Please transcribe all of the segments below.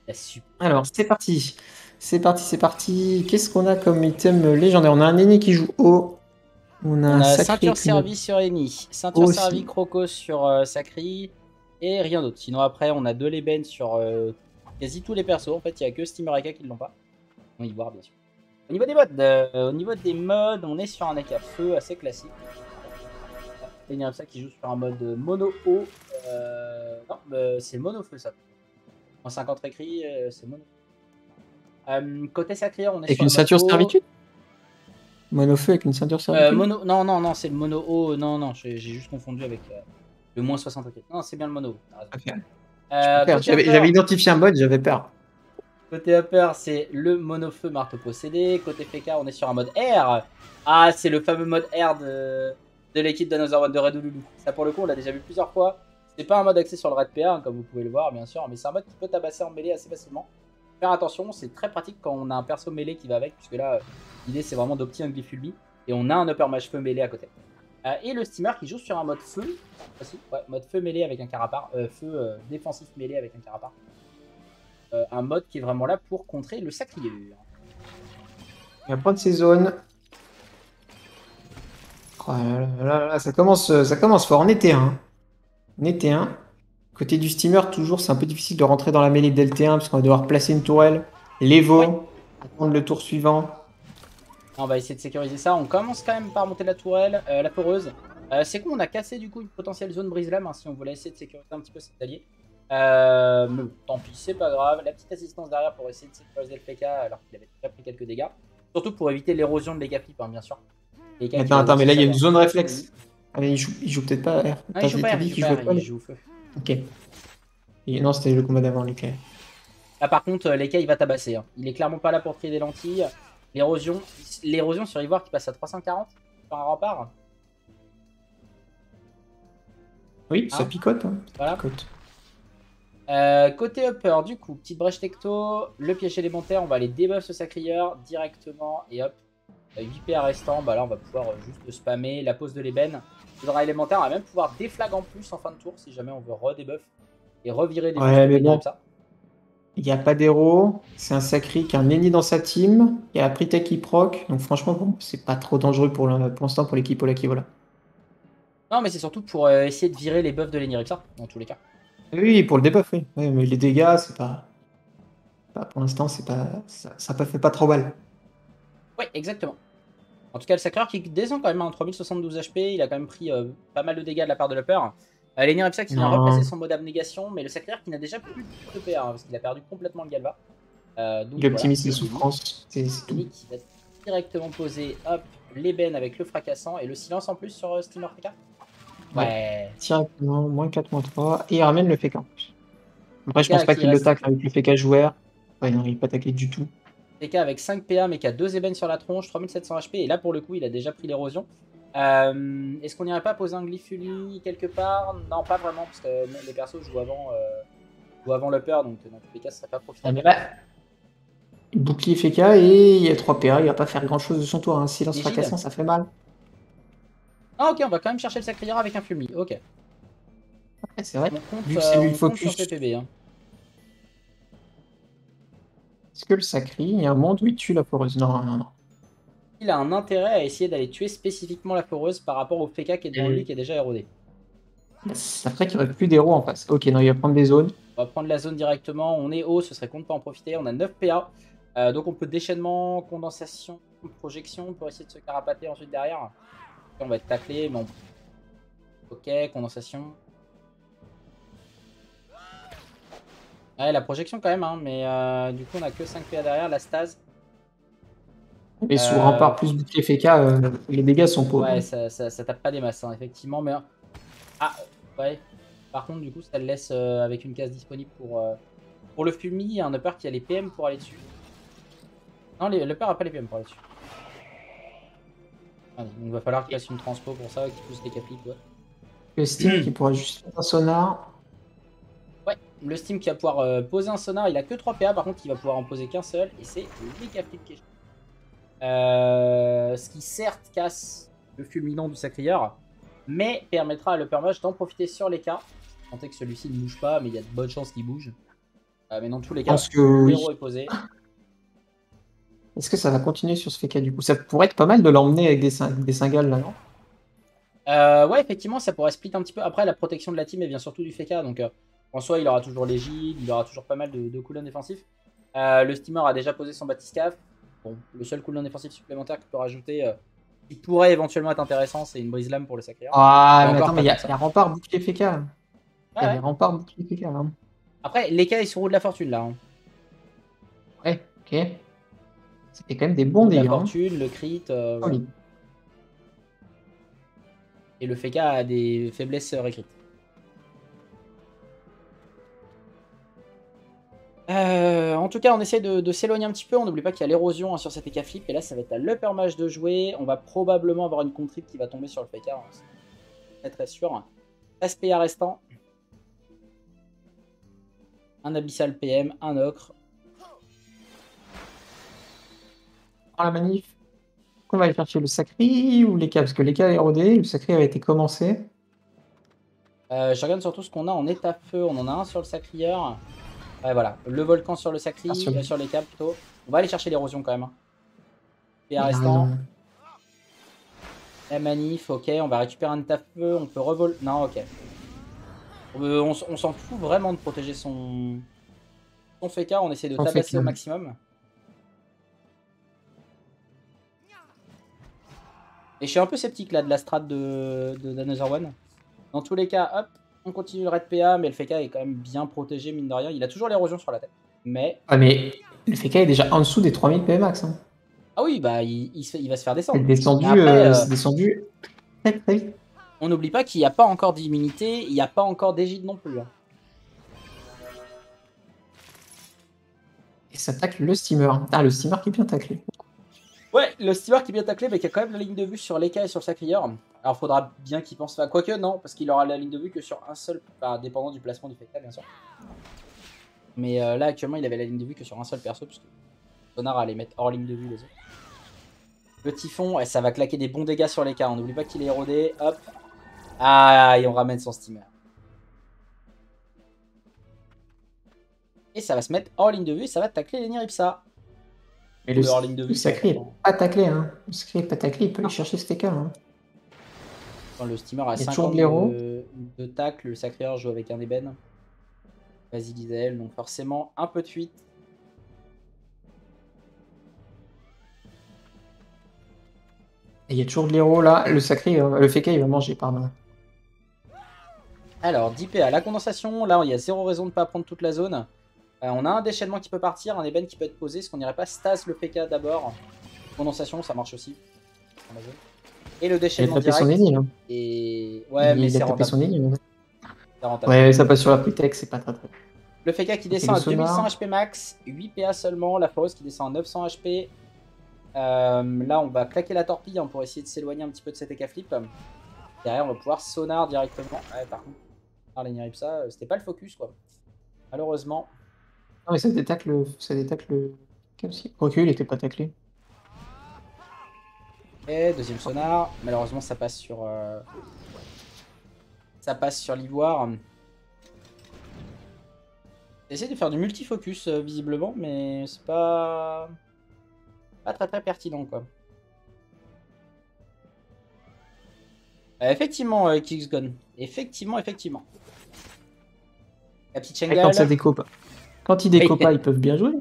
Super. Alors, c'est parti. C'est parti, c'est parti. Qu'est-ce qu'on a comme item légendaire? On a un Eni qui joue haut. On a On un a sacré ceinture avec une servie sur Eni, ceinture servie aussi. Crocos sur Sacri et rien d'autre. Sinon après on a deux Leben sur quasi tous les persos. En fait il n'y a que Steamer Eka qui ne l'ont pas. On va y voir bien sûr. Au niveau des modes, on est sur un AK feu assez classique. Il y a ça qui joue sur un mode mono haut. Non, c'est mono feu ça. En 50 écrit, c'est mono. Côté Sacri, on est Avec sur une le mode ceinture haut. servitude? Monofeu avec une ceinture servitude? Non, non, non, c'est le mono haut. Non, non, j'ai juste confondu avec le moins 60 écrit. Non, c'est bien le mono. Ok. Je préfère. Côté J'avais upper, identifié un mode, j'avais peur. c'est le monofeu marteau possédé. Côté PK, on est sur un mode R. Ah, c'est le fameux mode R de l'équipe d'Another One de Red Loulou. Ça, pour le coup, on l'a déjà vu plusieurs fois. C'est pas un mode axé sur le Red PA, hein, comme vous pouvez le voir, bien sûr, mais c'est un mode qui peut tabasser en mêlée assez facilement. Faire attention, c'est très pratique quand on a un perso mêlé qui va avec, puisque là, l'idée c'est vraiment d'opti un Glyphulbi, et on a un upper mage feu mêlé à côté. Et le steamer qui joue sur un mode feu, ouais, mode feu mêlé avec un carapar, feu défensif mêlé avec un carapar. Un mode qui est vraiment là pour contrer le sacrieur. Il va prendre ses zones. Oh là, ça commence fort. On était un. On était un. Côté du steamer, toujours, c'est un peu difficile de rentrer dans la mêlée de LT1 parce qu'on va devoir placer une tourelle. Ouais, L'Evo, attendre le tour suivant. on va essayer de sécuriser ça. On commence quand même par monter la tourelle, la foreuse. C'est con, on a cassé du coup une potentielle zone brise-lame hein, si on voulait essayer de sécuriser un petit peu cet allié. Mais bon, tant pis, c'est pas grave. La petite assistance derrière pour essayer de sécuriser le PK alors qu'il avait déjà pris quelques dégâts. Surtout pour éviter l'érosion de les flip, hein, bien sûr. Attends, mais là, il y a une zone réflexe. Ah, mais il joue peut-être pas R. Non, il joue pas T'as R, il dit joue qu'il pas jouait R, pas il les... joue feu. Ok. Non, c'était le combat d'avant, les cas. Là, par contre, l'Eka, il va tabasser. Hein. Il est clairement pas là pour trier des lentilles. L'érosion sur Ivoire qui passe à 340 sur un rempart. Oui, ça Hein, picote. Hein. Ça voilà. picote. Côté upper, du coup, petite brèche tecto, le piège élémentaire, on va aller debuff ce sacrieur directement et hop, 8 PA restant, bah là on va pouvoir juste spammer la pose de l'ébène. Le drap élémentaire, on va même pouvoir déflag en plus en fin de tour si jamais on veut redebuff et revirer des Ouais, boostes mais vénères bon, et ça. il n'y a pas d'héros. C'est un sacré qui a un Nenny dans sa team. Il y a Pritek qui proc. Donc franchement, bon, c'est pas trop dangereux pour l'instant pour l'équipe Olaki, voilà. Non, mais c'est surtout pour essayer de virer les buffs de l'Enirixa, dans tous les cas. Oui, pour le debuff, oui. Ouais, mais les dégâts, c'est pour l'instant, c'est pas. Ça fait pas trop mal. Ouais, exactement. En tout cas, le Sacreur qui descend quand même à 3072 HP, il a quand même pris pas mal de dégâts de la part de l'Upper. L'Eniripsa qui vient replacer Non. son mode abnégation, mais le Sacreur qui n'a déjà plus de PA, hein, parce qu'il a perdu complètement le Galva. Donc Il voilà, optimise les et souffrances. C'est tout. Eni qui va directement poser hop, l'ébène avec le fracassant et le silence en plus sur Steamer PK. Ouais. Ouais. Directement, -4, -3. Et il ramène le FK en plus. Après, je pense PK pas qui qu'il le reste tacle avec le FK joueur. Ouais, non, il est pas taclé du tout. PK avec 5 PA mais qui a 2 ébènes sur la tronche, 3700 HP et là pour le coup il a déjà pris l'érosion. Est-ce qu'on n'irait pas poser un Glyphuli quelque part? Non, pas vraiment parce que les persos jouent avant l'upper donc dans tous les cas ce serait pas Ah, profitable. mais là, bouclier FK et il y a 3 PA. Il va pas faire grand chose de son tour. Un silence Égide. fracassant, ça fait mal. Ah ok, on va quand même chercher le sacrière avec un Fulmi. Ok. Ouais, c'est vrai. On compte, Vu que c'est lui le on compte sur focus. PPB. Hein. Est-ce que le sacré, il y a un monde où il tue la foreuse? Non, non, non. Il a un intérêt à essayer d'aller tuer spécifiquement la foreuse par rapport au PK qui est devant lui qui est déjà érodé. Ça ferait qu'il n'y aurait plus d'héros en face. Ok, non, il va prendre des zones. On va prendre la zone directement. On est haut, ce serait con de pas en profiter. On a 9 PA. Donc on peut déchaînement, condensation, projection pour essayer de se carapater ensuite derrière. On va être taclé, mais on... Ok, condensation. Ouais, la projection quand même, hein, mais du coup on a que 5 PA derrière, la stase. Et sous rempart plus bouclier FK, les dégâts sont pauvres. Ouais, ça tape pas des masses, hein, effectivement, mais... Ah, ouais. Par contre, du coup, ça le laisse avec une case disponible pour le Fulmi, un upper qui a les PM pour aller dessus. Non, l'upper a pas les PM pour aller dessus. Ah, donc il va falloir qu'il fasse une transpo pour ça, qu'il pousse les capis, quoi. Le Steam qui pourra juste faire un sonar. Ouais, le Steam qui va pouvoir poser un sonar, il a que 3 PA, par contre il va pouvoir en poser qu'un seul, et c'est le Megaflip qui est ce qui certes casse le fulminant du sacrieur, mais permettra à l'Upper Mage d'en profiter sur les cas. Tenter que celui-ci ne bouge pas, mais il y a de bonnes chances qu'il bouge. Mais dans tous les Je cas, pense que le oui. héros est posé. Est-ce que ça va continuer sur ce FK du coup? Ça pourrait être pas mal de l'emmener avec des Singales là, non? Ouais, effectivement, ça pourrait split un petit peu. Après, la protection de la team, elle vient surtout du Feka. Donc, en soi, il aura toujours les Gilles, il aura toujours pas mal de cooldowns défensifs. Le Steamer a déjà posé son Batiscaf. Bon, le seul cooldown défensif supplémentaire qu'il peut rajouter, qui pourrait éventuellement être intéressant, c'est une brise lame pour le Sacrier. Ah, Et mais encore attends, mais pas il y tant a, que il y ça. a Rempart bouclier FK. Ouais, Il y avait ouais. Rempart bouclier FK là. Après, les cas, ils sont roue de la fortune là. Hein. Ouais, ok. C'était quand même des bons Roue de la dégâts. Hein. fortune, le crit, voilà. Solide. Et le Feka a des faiblesses récrites. En tout cas, on essaie de s'éloigner un petit peu. On n'oublie pas qu'il y a l'érosion hein, sur cet EK flip. Et là, ça va être à l'upper mage de jouer. On va probablement avoir une contrib qui va tomber sur le PK. Hein. C'est très sûr. 13 PA restant. Un abyssal PM, un ocre. Prends la manif. On va aller chercher le Sacri ou les cas? Parce que les cas érodés, le Sacri avait été commencé. Je regarde surtout ce qu'on a en état feu. On en a un sur le sacrieur. Ouais, voilà. Le volcan sur le sacri, Ah, sur les câbles plutôt. On va aller chercher l'érosion quand même. Hein. PA il a restant. raison. La manif, ok. On va récupérer un état feu. On peut revol. Non, ok. On s'en fout vraiment de protéger son FK. On essaie de On fait tabasser au que- maximum. Et je suis un peu sceptique là de la strat de Another One. Dans tous les cas, hop, on continue le raid PA, mais le FK est quand même bien protégé, mine de rien. Il a toujours l'érosion sur la tête. Mais. Ah, mais le FK est déjà en dessous des 3000 PMax. Hein. Ah oui, bah il va se faire descendre. Mais C'est après, descendu très très vite. on n'oublie pas qu'il n'y a pas encore d'immunité, il n'y a pas encore d'égide non plus. Hein. Et ça tacle le steamer. Ah, le steamer qui est bien taclé. Ouais, le steamer qui est bien taclé, mais qui a quand même la ligne de vue sur l'EK et sur le sacrieur. Alors faudra bien qu'il pense. Enfin, quoique non, parce qu'il aura la ligne de vue que sur un seul. Enfin, dépendant du placement du FK, bien sûr. Mais là, actuellement, il avait la ligne de vue que sur un seul perso, puisque Sonar allait mettre hors ligne de vue les autres. Le typhon, ouais, ça va claquer des bons dégâts sur les cas. On n'oublie pas qu'il est érodé. Hop. Ah, et on ramène son steamer. Et ça va se mettre hors ligne de vue et ça va tacler les Niripsa. Mais Le hors ligne de le vue, c'est Sacri est important. pas taclé. Hein. Le Sacri est pas taclé, il peut aller chercher ce TK. Hein. Quand le steamer a Il y a 50 toujours de l'héros. de tacle, le sacrieur joue avec un ébène. Vas-y, Gizel, donc forcément un peu de fuite. Et il y a toujours de l'héros là. Le Sacri, le FK il va manger, pardon. Alors, 10 PA, la condensation, là il y a zéro raison de ne pas prendre toute la zone. On a un déchaînement qui peut partir, un ébène qui peut être posé. Est-ce qu'on n'irait pas stase le PK d'abord? Condensation, ça marche aussi. Et le Il a déchaînement tapé son direct. ennemi là. Et ouais, mais Il a c'est tapé rentable. son ennemi. C'est rentable. Ouais, ça passe sur la Putec, c'est pas très très. Le FK qui Ok, descend le à 2100 sonar. HP max, 8 PA seulement. La foreuse qui descend à 900 HP. Là, on va claquer la torpille hein, pour essayer de s'éloigner un petit peu de cet EK flip. Derrière, on va pouvoir sonar directement. Ouais, par contre, par les Niripsa, c'était pas le focus quoi. Malheureusement. Non, mais ça détacle le. Ça détacle le. Aussi. Recul, il était pas taclé. Et deuxième sonar. Malheureusement, ça passe sur. Ça passe sur l'ivoire. J'essaie de faire du multifocus visiblement, mais c'est pas. Pas très très pertinent quoi. Effectivement, Kingsgun. Effectivement. La petite Et quand ça Shengal. déco pas. Quand ils déco pas, ils peuvent bien jouer.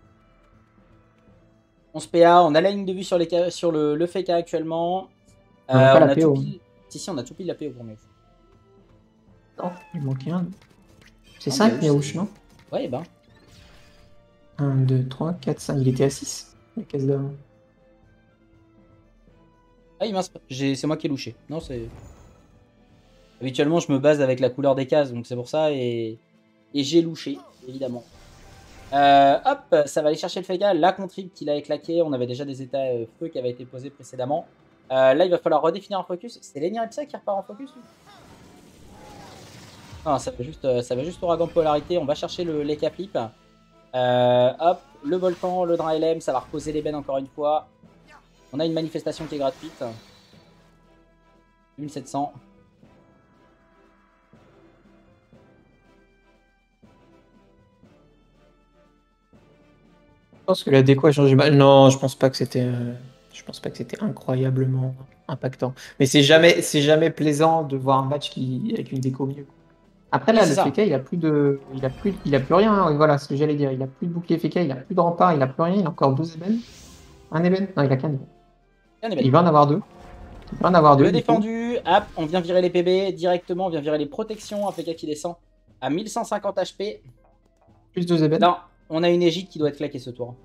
11 PA, on a la ligne de vue sur, sur le FK actuellement. On a pas la a PO. tout pile... Si, on a tout pile la PO pour mieux. Non, il manquait un. C'est Non, 5 mais Miaouche, non? Ouais, ben. 1, 2, 3, 4, 5. Il était à 6. La case d'avant. Ah, mince, c'est moi qui ai louché. Non, c'est. Habituellement, je me base avec la couleur des cases, donc c'est pour ça. Et j'ai louché, évidemment. Hop, ça va aller chercher le FK. La contrib qu'il avait claqué. On avait déjà des états feu qui avaient été posés précédemment. Là, il va falloir redéfinir un focus. C'est l'Eniripsa qui repart en focus lui. Non, ça va juste ouragan polarité. On va chercher l'EK flip. Hop, le volcan, le drain LM, ça va reposer les bennes encore une fois. On a une manifestation qui est gratuite. 1700. pense que la déco a changé mal. Non, je pense pas que c'était. Je pense pas que c'était incroyablement impactant. Mais c'est jamais plaisant de voir un match avec une déco mieux. Après Oui, là, c'est le ça. FK, il a plus rien, hein. Voilà ce que j'allais dire. Il a plus de bouclier FK, il a plus de rempart, il a plus rien. Il a encore 12 ébènes. Un ébène? Non, il a qu'un ébène. Bien, Il va en avoir deux. Il va en avoir deux Le du coup. défendu, hop, on vient virer les PB directement, on vient virer les protections, APK qui descend à 1150 HP. Plus deux ébènes. Là, on a une égide qui doit être claquée ce tour.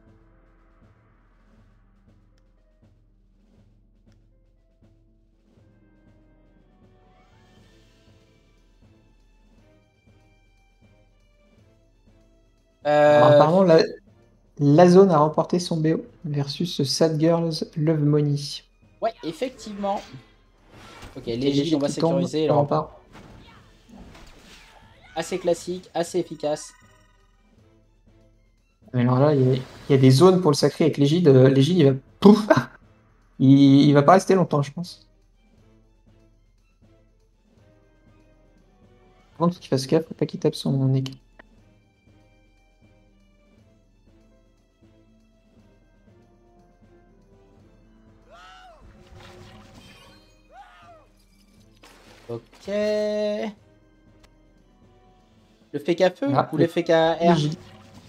Alors, Euh, apparemment, la zone a remporté son BO versus Sad Girls Love Money. ouais, effectivement. Ok, Il y a l'égide, on l'égide va qui tombe sécuriser le le rempart. rempart. Assez classique, assez efficace. Alors là, il y a des zones pour le sacré avec l'égide. L'égide, il va pouf, il va pas rester longtemps, je pense. Par contre, faut qu'il fasse gaffe, faut pas qu'il tape son écran. Ok. Le FK feu Là, ou le FK air? l'égide.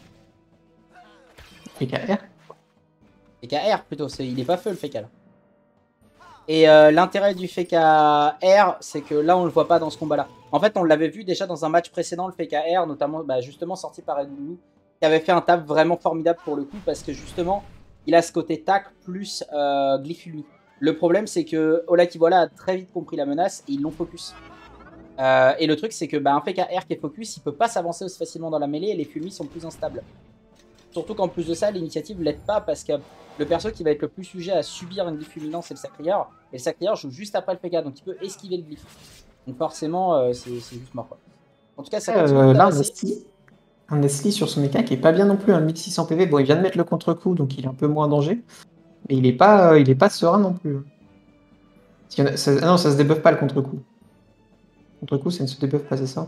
PKR. FK air plutôt, il est pas feu le FK là. Et l'intérêt du FK air, c'est que là on le voit pas dans ce combat là. En fait, on l'avait vu déjà dans un match précédent, le FK air, notamment justement sorti par Edoulou, qui avait fait un tap vraiment formidable pour le coup, parce que justement, il a ce côté tac plus Glyphulmi. Le problème, c'est que Olakivola a très vite compris la menace et ils l'ont focus. Et le truc, c'est que un PKR qui est focus, il peut pas s'avancer aussi facilement dans la mêlée et les Fulmis sont plus instables. Surtout qu'en plus de ça, l'initiative l'aide pas parce que le perso qui va être le plus sujet à subir une glyphe fulminante, c'est le Sacrieur. Et le Sacrieur joue juste après le PK, donc il peut esquiver le glyphe. Donc forcément, c'est juste mort quoi. En tout cas, ça continue de Là, tabasser. on a Sli sur son mecha qui est pas bien non plus, un 1600 PV. Bon, il vient de mettre le contre-coup, donc il est un peu moins en danger. Mais il est pas serein non plus. Ah non, ça se débuffe pas le contre-coup. Contre-coup, ça ne se débuffe pas, c'est ça?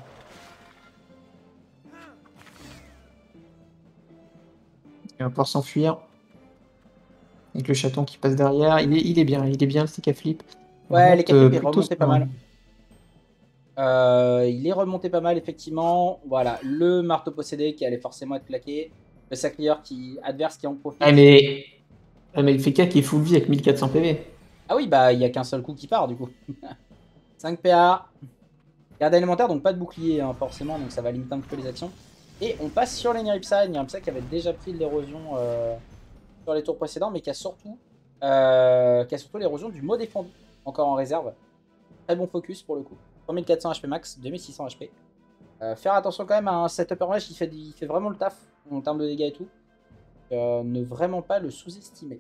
Il va pouvoir s'enfuir. Avec le chaton qui passe derrière. Il est bien le stick à flip. Il Ouais, les remonte K-Flip est plutôt remonté pas serein. mal. Il est remonté pas mal, effectivement. Voilà, le marteau possédé qui allait forcément être claqué. Le Sacrieur adverse qui en profite. Mais il fait K qui est full vie avec 1400 PV. Ah oui, il n'y a qu'un seul coup qui part du coup. 5 PA. Garde alimentaire, donc pas de bouclier hein, forcément, donc ça va limiter un peu les actions. Et on passe sur les Niripsa. Niripsa qui avait déjà pris de l'érosion sur les tours précédents, mais qui a surtout l'érosion du mot défendu, encore en réserve. Très bon focus pour le coup. 3400 HP max, 2600 HP. Faire attention quand même à un setup en range, il fait vraiment le taf en termes de dégâts et tout. Ne vraiment pas le sous-estimer.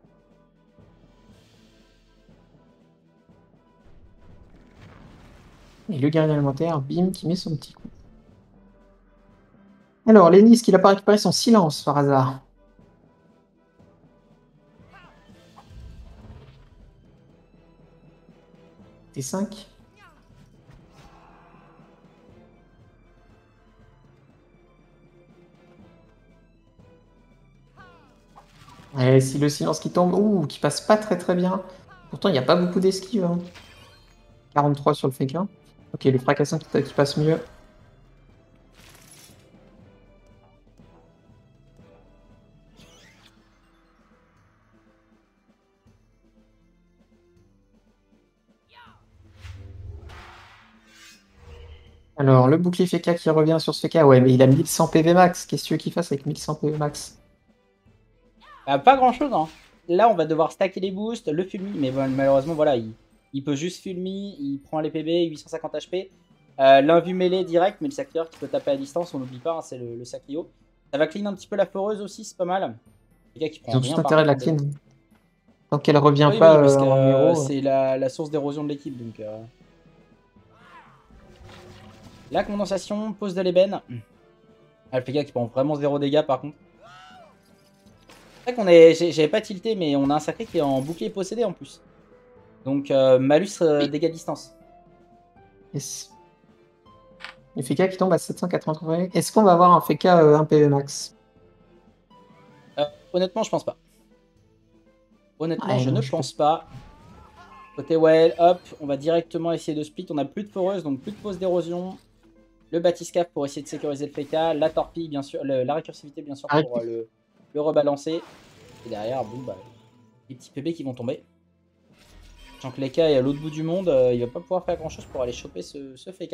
Et le guerrier alimentaire, bim, qui met son petit coup. Alors, Lenny, est-ce qu'il a pas récupéré son silence par hasard? T5. Et si le silence qui tombe, ouh, qui passe pas très bien. Pourtant, il n'y a pas beaucoup d'esquive, hein. 43 sur le féquin. Ok, le fracassant qui passe mieux. Alors, le bouclier FK qui revient sur ce FK. Ouais, mais il a 1100 PV max. Qu'est-ce que tu veux qu'il fasse avec 1100 PV max? Pas grand chose, hein. Là, on va devoir stacker les boosts, le Fulmi, mais bon, malheureusement, voilà, il peut juste Fulmi, il prend les PB, 850 HP. L'invue mêlée direct, mais le Sacrieur qui peut taper à distance, on n'oublie pas, hein, c'est le Sacrio. Ça va clean un petit peu la foreuse aussi, c'est pas mal. Le gars qui Ils prend ont tout rien par intérêt de contre la en dégâts. clean. Tant qu'elle revient Oui, pas oui, parce que en numéro. c'est la source d'érosion de l'équipe. Donc, la condensation, pose de l'ébène. Ah, le gars qui prend vraiment 0 dégâts par contre. C'est vrai qu'on est. J'avais pas tilté, mais on a un sacré qui est en bouclier possédé en plus. Donc, malus dégâts distance. Yes. Le FK qui tombe à 780. Est-ce qu'on va avoir un FK 1 PV max? Honnêtement, je pense pas. Honnêtement, Ouais, je non, ne pense pas. Côté Well, hop, on va directement essayer de split. On a plus de foreuse, donc plus de pause d'érosion. Le bathyscaphe pour essayer de sécuriser le FK. La torpille, bien sûr. La récursivité, bien sûr, pour le rebalancer. Et derrière, boum, bah, les petits PB qui vont tomber. Sachant que Leka est à l'autre bout du monde, il va pas pouvoir faire grand chose pour aller choper ce FK.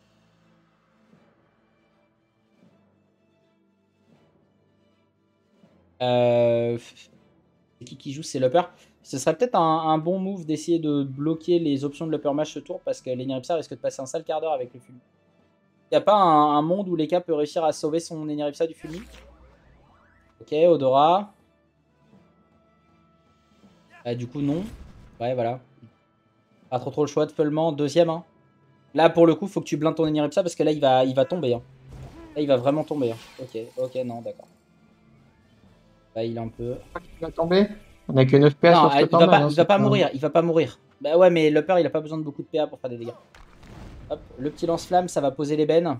C'est qui joue? C'est Lupper. Ce serait peut-être un bon move d'essayer de bloquer les options de Lupper Mash ce tour parce que l'Eniripsa risque de passer un sale quart d'heure avec le Fulmi. Il n'y a pas un monde où Leka peut réussir à sauver son Eniripsa du Fulmi? Ok, Odora. Du coup, non. Ouais, voilà. Pas trop le choix de Feulement. Deuxième. Hein. Là, pour le coup, faut que tu blindes ton Eniripsa parce que là, il va tomber. Hein. Là, il va vraiment tomber. Hein. Ok, non, d'accord. Là, il est un peu... Il va tomber. On a que 9 PA Non, sur ce il va pas mourir. Il va pas mourir. Bah ouais, mais Lupper, il a pas besoin de beaucoup de PA pour faire des dégâts. Hop, le petit lance-flamme, ça va poser l'ébène.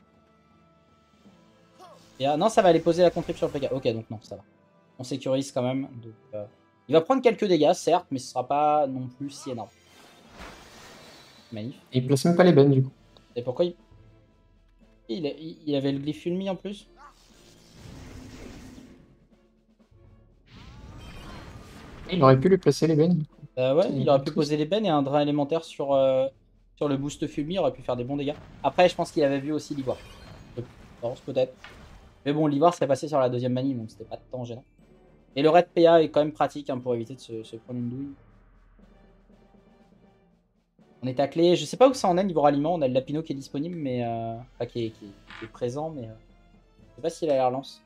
Non, ça va aller poser la contrib sur le PK. Ok, donc non, ça va. On sécurise quand même. Donc, il va prendre quelques dégâts, certes, mais ce sera pas non plus si énorme. Magnifique. Il place même pas l'ébène du coup. Et pourquoi il avait le glyphe Fulmi en plus? Il aurait pu lui placer l'ébène. Ouais, il aurait pu poser l'ébène et un drain élémentaire sur le boost Fulmi, il aurait pu faire des bons dégâts. Après, je pense qu'il avait vu aussi l'ivoire. Peut-être. Mais bon, l'ivoire serait passé sur la deuxième manie, donc c'était pas tant gênant. Et le raid PA est quand même pratique hein, pour éviter de se prendre une douille. On est taclé. Je sais pas où ça en est niveau ralliement. On a le Lapino qui est disponible, mais enfin, qui est présent, mais je sais pas s'il a la relance.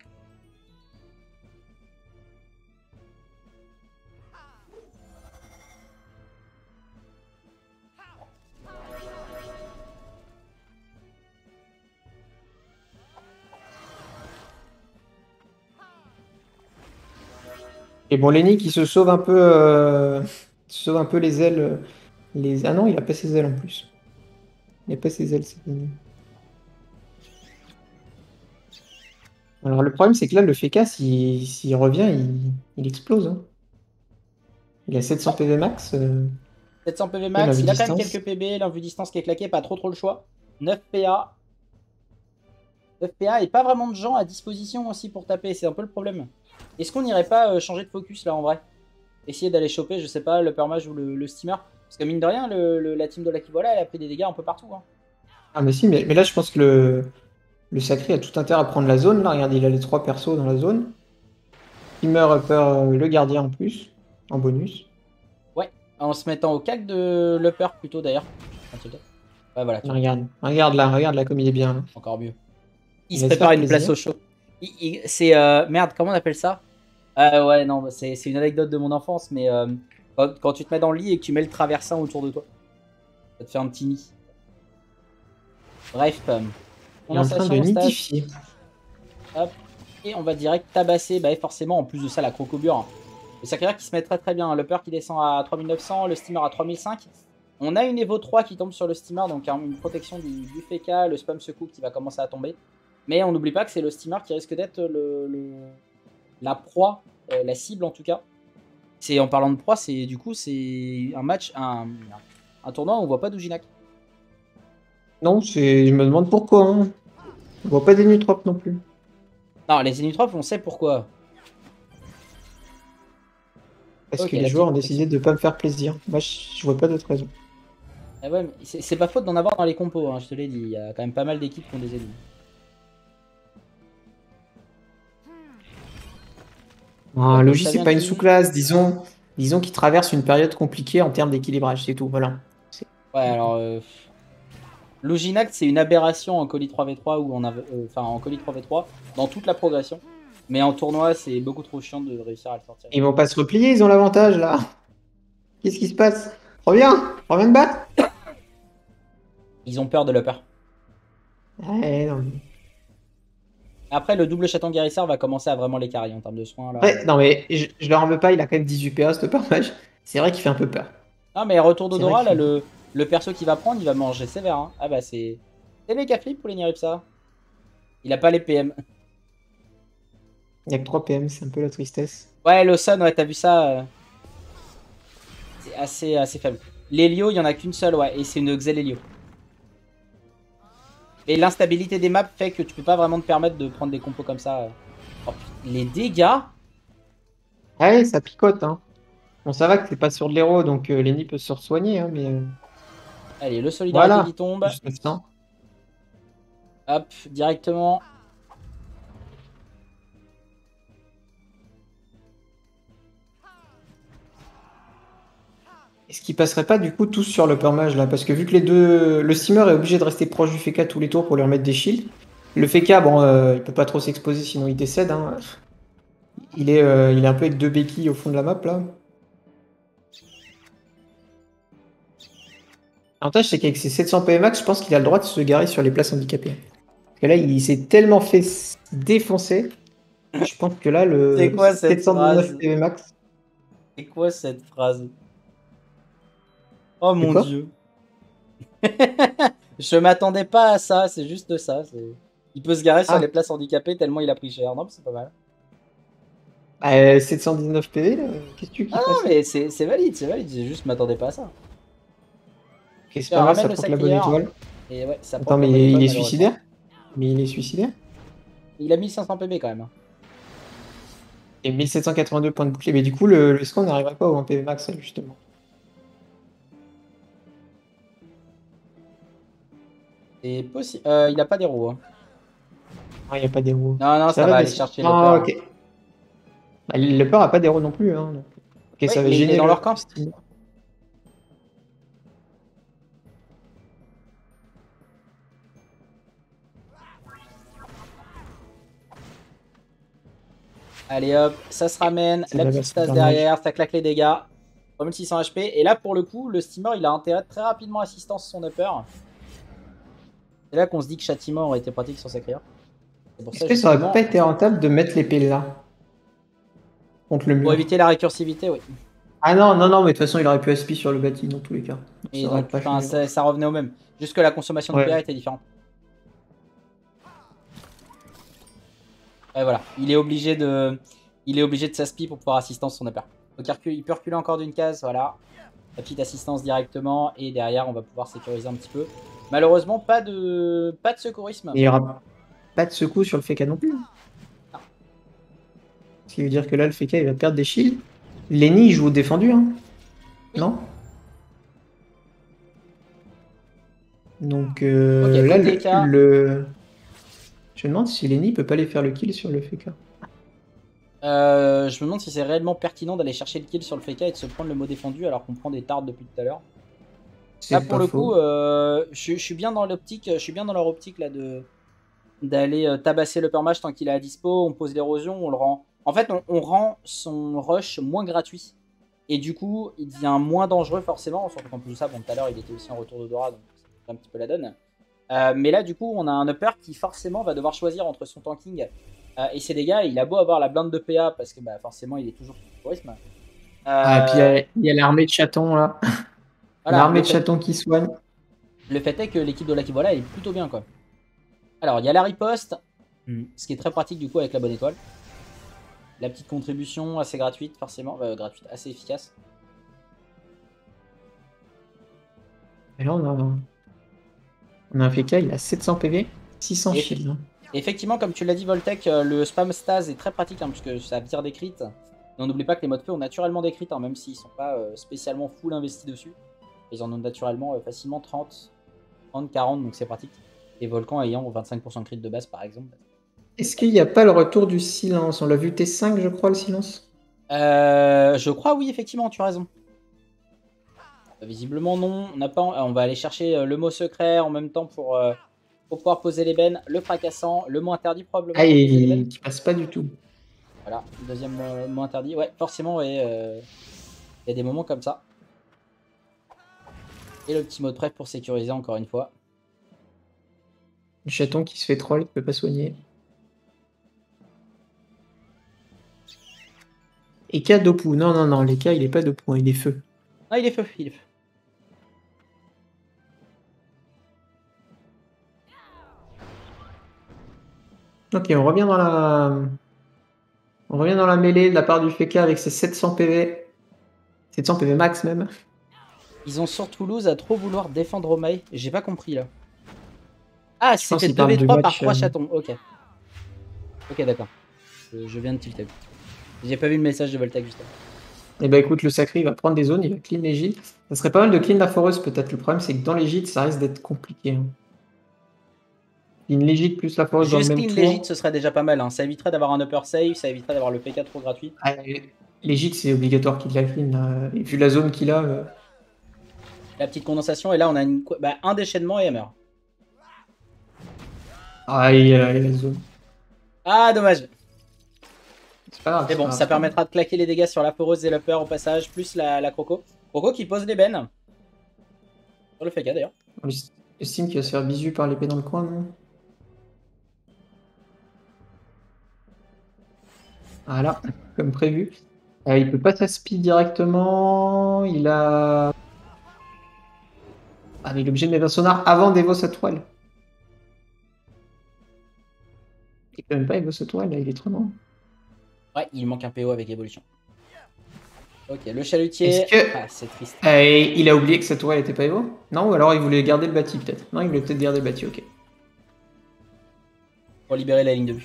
Et bon, Lenny qui se sauve un peu, les ailes. Ah non, il a pas ses ailes en plus. Il a pas ses ailes, c'est fini. Alors le problème, c'est que là, le Feka, s'il revient, il explose. Hein. Il a 700 PV max. 700 PV max, il a quand même quelques PB, l'invue distance qui est claqué, pas trop le choix. 9 PA. 9 PA et pas vraiment de gens à disposition aussi pour taper, c'est un peu le problème. Est-ce qu'on n'irait pas changer de focus là en vrai? Essayer d'aller choper, je sais pas, le permage ou le steamer? Parce que mine de rien, la team de la Kivola, elle a pris des dégâts un peu partout. Hein. Ah mais si, mais là je pense que le Sacré a tout intérêt à prendre la zone. Là, regarde, il a les 3 persos dans la zone. Steamer, Upper, le gardien en plus, en bonus. Ouais, en se mettant au calque de l'Upper plutôt d'ailleurs. Ouais, voilà. Regarde là comme il est bien. Là. Encore mieux. Il se prépare une place au chaud. C'est merde, comment on appelle ça? Ouais, non, c'est une anecdote de mon enfance, mais quand tu te mets dans le lit et que tu mets le traversin autour de toi, ça te fait un petit nid. Bref, on est en train de nidifier. Hop, et on va direct tabasser, bah forcément, en plus de ça, la crocobure. Hein. Le sacré qui se met très bien. Le peur qui descend à 3900, le steamer à 3005. On a une Evo 3 qui tombe sur le steamer, donc une protection du FK, le spam se coupe qui va commencer à tomber. Mais on n'oublie pas que c'est le steamer qui risque d'être la proie, la cible en tout cas. En parlant de proie, du coup c'est un match, un tournoi où on voit pas d'Ujinak. Non, je me demande pourquoi. Hein. On voit pas des Nutrops non plus. Non, les Nutrops, on sait pourquoi. Parce que les joueurs ont décidé de pas me faire plaisir. Moi, je vois pas d'autre raison. Ah ouais, mais c'est pas faute d'en avoir dans les compos, hein, je te l'ai dit. Il y a quand même pas mal d'équipes qui ont des ennemis. Logis, c'est pas une sous-classe. Disons qu'ils traversent une période compliquée en termes d'équilibrage, c'est tout. Voilà. Ouais, alors... Loginact, c'est une aberration en colis 3v3 ou en colis 3v3 dans toute la progression. Mais en tournoi, c'est beaucoup trop chiant de réussir à le sortir. Ils vont pas se replier, ils ont l'avantage là. Qu'est-ce qui se passe? Reviens me battre. Ils ont peur de l'upper. Ouais, non mais... Après, le double chaton guérisseur va commencer à vraiment les carrer en termes de soins. Là. Ouais, non mais je leur en veux pas, il a quand même 18 PA ce personnage. C'est vrai qu'il fait un peu peur. Non mais retour d'Odora, là, le perso qu'il va prendre, il va manger sévère. Hein. Ah bah c'est méga flip pour les Niripsa. Il a pas les PM. Il y a que 3 PM, c'est un peu la tristesse. Ouais, Lawson, ouais, t'as vu ça c'est assez faible. L'Helio, il y en a qu'une seule, ouais, et c'est une Xel Helio. Et l'instabilité des maps fait que tu peux pas vraiment te permettre de prendre des compos comme ça. Oh, putain, les dégâts. Ouais, ça picote, hein. Bon, ça va que c'est pas sur de l'héros, donc Lenny peut se soigner, hein, mais Allez, le solidarité voilà, qui tombe. juste ça. Hop, directement. Est-ce qu'ils passeraient pas du coup tous sur le permage là? Parce que vu que les deux. Le steamer est obligé de rester proche du Feka tous les tours pour lui remettre des shields. Le Feka, bon, il peut pas trop s'exposer sinon il décède, hein. Il est un peu avec deux béquilles au fond de la map là. L'avantage c'est qu'avec ses 700 PV max, je pense qu'il a le droit de se garer sur les places handicapées. Parce que là, il s'est tellement fait défoncer. Je pense que là, C'est le quoi cette 719 phrase? PV max. C'est quoi cette phrase? Oh C'est mon quoi? dieu. Je m'attendais pas à ça, c'est juste ça. Il peut se garer sur Ah, les places handicapées tellement il a pris cher. Non, mais c'est pas mal. 719 PV là, qu'est-ce que tu Ah kiffes non, ça? mais c'est valide, c'est valide. Je juste m'attendais pas à ça. Ok, c'est pas Tiens, mal, ramène ça le proc la bonne sacrière. étoile. Et ouais, ça Attends, proc la mais bonne il étoile est malheureusement. suicidaire? Mais il est suicidaire? Il a 1500 PB quand même. Et 1782 points de bouclier. Mais du coup, le score n'arriverait pas au 1 PV max, justement. C'est possible. Il a pas d'héros. Hein. Ah, il n'y a pas d'héros. Non, non, Ça ça va va aller descendre. chercher le Ah, peur. ok. Bah, le peur a pas d'héros non plus, hein. Ok, Oui, ça va mais il est gêner dans le leur camp. Steam. Allez hop, ça se ramène. C'est La la petite version stase carnage. derrière, ça claque les dégâts. 3600 HP. Et là, pour le coup, le steamer, il a intérêt très rapidement assistance son upper. C'est là qu'on se dit que châtiment aurait été pratique sur sa créa. C'est pour Est-ce ça, que ça aurait justement, pas été rentable de mettre l'épée là, contre le pour mur? éviter la récursivité, oui. Ah non, non, non, mais de toute façon, il aurait pu aspi sur le bâti dans tous les cas. Donc Et ça aurait donc, pas enfin, changé grand-chose. ça revenait au même. Juste que la consommation de Ouais. PA était différente. Ouais, voilà. Il est obligé de s'aspi pour pouvoir assistance son upper. Donc, il peut reculer encore d'une case, voilà. La petite assistance directement. Et derrière, on va pouvoir sécuriser un petit peu. Malheureusement, pas de secourisme. Mais il y aura pas de secousse sur le Feka non plus. Ah, Ce qui veut dire que là, le Feka, il va perdre des shields. Lenny, il joue au défendu, hein. oui. Non? Donc Ok, là, côté K. je me demande si Lenny peut pas aller faire le kill sur le Feka. Je me demande si c'est réellement pertinent d'aller chercher le kill sur le FK et de se prendre le mot défendu alors qu'on prend des tardes depuis tout à l'heure. Là C'est pour pas le coup, faux. je suis bien dans l'optique, je suis bien dans leur optique là de d'aller tabasser le permage tant qu'il est à dispo. On pose l'érosion, on le rend. En fait, on rend son rush moins gratuit et du coup, il devient moins dangereux forcément. Surtout qu'en plus de ça, bon, tout à l'heure, il était aussi en retour de Dora, donc c'est un petit peu la donne. Mais là, du coup, on a un upper qui forcément va devoir choisir entre son tanking et ses dégâts. Il a beau avoir la blinde de PA parce que bah, forcément, il est toujours sous tourisme. Ah, et puis il y a l'armée de chatons là. Voilà, L'armée de chatons qui soigne. le fait est que l'équipe de Lucky Voilà, elle est plutôt bien quoi. Alors, il y a la riposte, ce qui est très pratique du coup avec la bonne étoile. La petite contribution assez gratuite, forcément, gratuite, assez efficace. Et là, on a un FK, il a 700 PV, 600 Et shield. effectivement, comme tu l'as dit, Voltec, le spam stase est très pratique hein, puisque ça tire des crits. Et on n'oublie pas que les modes feu ont naturellement des crits, hein, même s'ils sont pas spécialement full investis dessus. Ils en ont naturellement facilement 30, 40, donc c'est pratique. Et Volcan ayant 25% de crit de base par exemple. Est-ce qu'il n'y a pas le retour du silence? On l'a vu T5, je crois, le silence. Je crois oui, effectivement, tu as raison. Visiblement non, on va aller chercher le mot secret en même temps pour pouvoir poser l'ébène, le fracassant, le mot interdit probablement Ah, pour poser et l'ébène. qui passe pas du tout. Voilà, deuxième mot interdit. Ouais, forcément, ouais, il y a des moments comme ça. Et le petit mot de prêt pour sécuriser encore une fois. Le chaton qui se fait troll, il peut pas soigner. Et K Dopu. Non, non, non, les K, il est pas Dopu, hein, il est feu. Ah, il est feu, il est feu. Ok, on revient dans la. On revient dans la mêlée de la part du FK avec ses 700 PV. 700 PV max même. Ils ont sur Toulouse à trop vouloir défendre Omae. J'ai pas compris là. Ah, Je pense c'était qu'il parle du 2v3 par match, 3 chatons. Ok. Ok, d'accord. Je viens de tilter. J'ai pas vu le message de Voltaire juste avant. Et bah écoute, le sacré il va prendre des zones, il va clean les gîtes. Ça serait pas mal de clean la foreuse peut-être. Le problème c'est que dans les gîtes ça risque d'être compliqué. Hein. Clean les gîtes plus la foreuse dans le Juste même clean tour. legit, ce serait déjà pas mal. Hein. Ça éviterait d'avoir un upper save, ça éviterait d'avoir le PK trop gratuit. Ah, les gîtes c'est obligatoire qu'il la clean. Là. Et vu la zone qu'il a. La petite condensation, et là on a un déchaînement et elle meurt. Ah, il y a la zone. Ah, dommage. C'est pas grave. Mais bon, ça permettra de claquer les dégâts sur la foreuse et l'upper au passage, plus la croco. Croco qui pose l'ébène. Sur le FK d'ailleurs. Estime qu'il va se faire bisu par l'épée dans le coin, non? Voilà, comme prévu. Il peut pas s'aspi directement. Il a. Ah, mais il est obligé de mettre un sonar avant d'Evo sa toile. Il peut même pas Evo sa toile, là, il est trop loin. Ouais, il manque un PO avec évolution. Ok, le chalutier. Que... Ah, c'est triste. Il a oublié que sa toile était pas Evo? Non, ou alors il voulait garder le bâti peut-être. Non, il voulait peut-être garder le bâti, ok. Pour libérer la ligne de vue.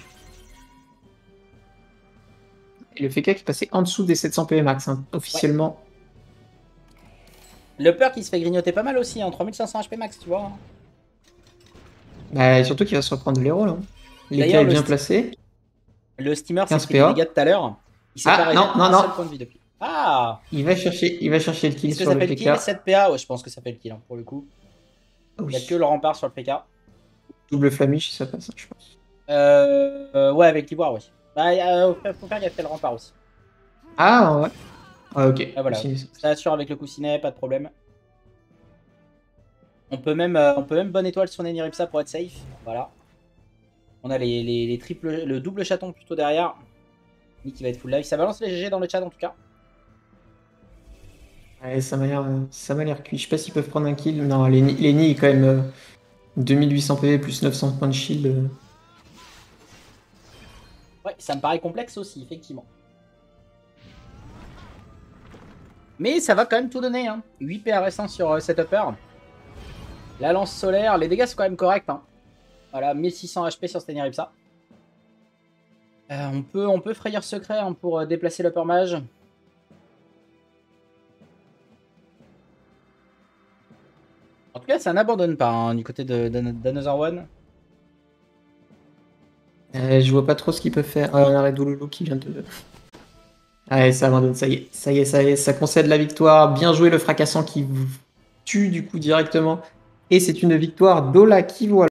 Et le FK qui passait en dessous des 700 PV max, hein, officiellement. Ouais. Le peur qui se fait grignoter pas mal aussi, en 3500 HP max, tu vois. Hein. Bah, surtout qu'il va se reprendre de l'héros là. Les est bien placé. Le steamer s'est 15 pris des PA. dégâts tout à l'heure. Il s'est pas non, un seul point de vie depuis. Ah! Il va chercher le kill Est-ce que sur ça le fait le PK. kill 7 PA? Ouais, je pense que ça fait le kill hein, pour le coup. Oui. Il n'y a que le rempart sur le PK. Double flamiche, ça passe, je pense. Ouais, avec l'ivoire, oui. Bah, faut faire gaffe, le rempart aussi. Ah, ouais. Ah, ok. Ah, voilà. Ça assure avec le coussinet, pas de problème. On peut même bonne étoile sur Neniripsa pour être safe. Voilà. On a les triples, le double chaton plutôt derrière. Nick qui va être full live. Ça balance les GG dans le chat en tout cas. Ouais, ça m'a l'air cuit. Je sais pas s'ils peuvent prendre un kill. Non, les nids, quand même 2800 PV plus 900 points de shield. Ouais, ça me paraît complexe aussi, effectivement. Mais ça va quand même tout donner. Hein. 8 PRS1 sur cet upper. La lance solaire, les dégâts sont quand même corrects. Hein. Voilà, 1600 HP sur Steniripsa. On peut frayeur secret hein, pour déplacer l'upper mage. En tout cas, ça n'abandonne pas hein, du côté d'Another One. Je vois pas trop ce qu'ils peuvent faire. On a Redouloulou qui vient de... Allez, ça abandonne, ça y est, ça concède la victoire. Bien joué le fracassant qui vous tue du coup directement. Et c'est une victoire d'Ola qui voit.